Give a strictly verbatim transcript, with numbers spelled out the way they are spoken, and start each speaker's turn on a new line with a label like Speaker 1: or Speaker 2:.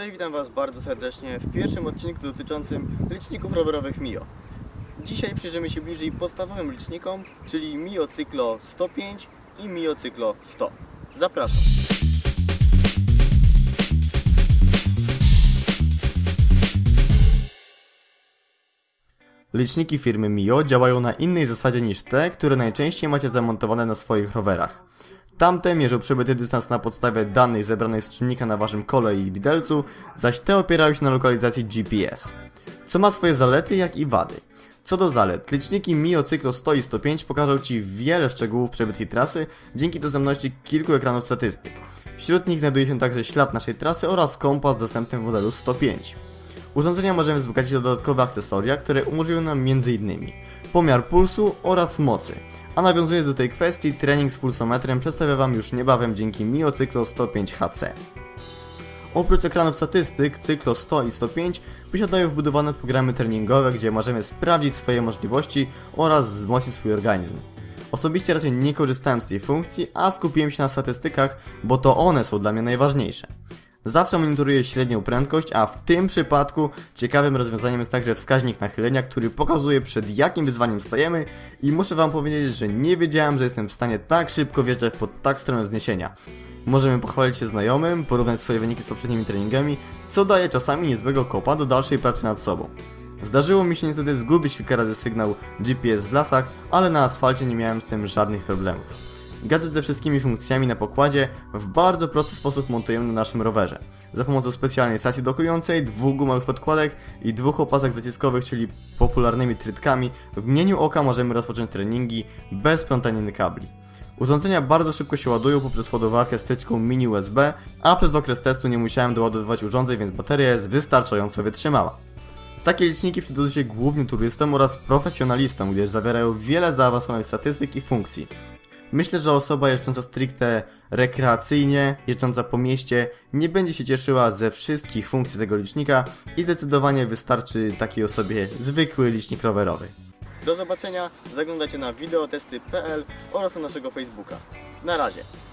Speaker 1: Cześć, witam Was bardzo serdecznie w pierwszym odcinku dotyczącym liczników rowerowych Mio. Dzisiaj przyjrzymy się bliżej podstawowym licznikom, czyli Mio Cyklo sto pięć i Mio Cyklo sto. Zapraszam! Liczniki firmy Mio działają na innej zasadzie niż te, które najczęściej macie zamontowane na swoich rowerach. Tamte mierzą przebyty dystans na podstawie danych zebranych z czynnika na waszym kole i widelcu, zaś te opierają się na lokalizacji G P S. Co ma swoje zalety, jak i wady. Co do zalet, liczniki Mio Cyklo sto i sto pięć pokażą Ci wiele szczegółów przebytej trasy dzięki dostępności kilku ekranów statystyk. Wśród nich znajduje się także ślad naszej trasy oraz kompas dostępny w modelu sto pięć. Urządzenia możemy wzbogacić o dodatkowe akcesoria, które umożliwią nam między innymi pomiar pulsu oraz mocy. A nawiązując do tej kwestii, trening z pulsometrem przedstawię Wam już niebawem dzięki Mio Cyklo sto pięć H C. Oprócz ekranów statystyk, Cyklo sto i sto pięć posiadają wbudowane programy treningowe, gdzie możemy sprawdzić swoje możliwości oraz wzmocnić swój organizm. Osobiście raczej nie korzystałem z tej funkcji, a skupiłem się na statystykach, bo to one są dla mnie najważniejsze. Zawsze monitoruję średnią prędkość, a w tym przypadku ciekawym rozwiązaniem jest także wskaźnik nachylenia, który pokazuje, przed jakim wyzwaniem stajemy, i muszę Wam powiedzieć, że nie wiedziałem, że jestem w stanie tak szybko wjeżdżać pod tak strome wzniesienia. Możemy pochwalić się znajomym, porównać swoje wyniki z poprzednimi treningami, co daje czasami niezłego kopa do dalszej pracy nad sobą. Zdarzyło mi się niestety zgubić kilka razy sygnał G P S w lasach, ale na asfalcie nie miałem z tym żadnych problemów. Gadżet ze wszystkimi funkcjami na pokładzie w bardzo prosty sposób montujemy na naszym rowerze. Za pomocą specjalnej stacji dokującej, dwóch gumowych podkładek i dwóch opasek zaciskowych, czyli popularnymi trytkami, w mgnieniu oka możemy rozpocząć treningi bez plątaniny kabli. Urządzenia bardzo szybko się ładują poprzez ładowarkę z wtyczką mini U S B, a przez okres testu nie musiałem doładowywać urządzeń, więc bateria jest wystarczająco wytrzymała. Takie liczniki przydadzą się głównie turystom oraz profesjonalistom, gdyż zawierają wiele zaawansowanych statystyk i funkcji. Myślę, że osoba jeżdżąca stricte rekreacyjnie, jeżdżąca po mieście, nie będzie się cieszyła ze wszystkich funkcji tego licznika i zdecydowanie wystarczy takiej osobie zwykły licznik rowerowy. Do zobaczenia, zaglądajcie na wideotesty kropka p l oraz na naszego Facebooka. Na razie!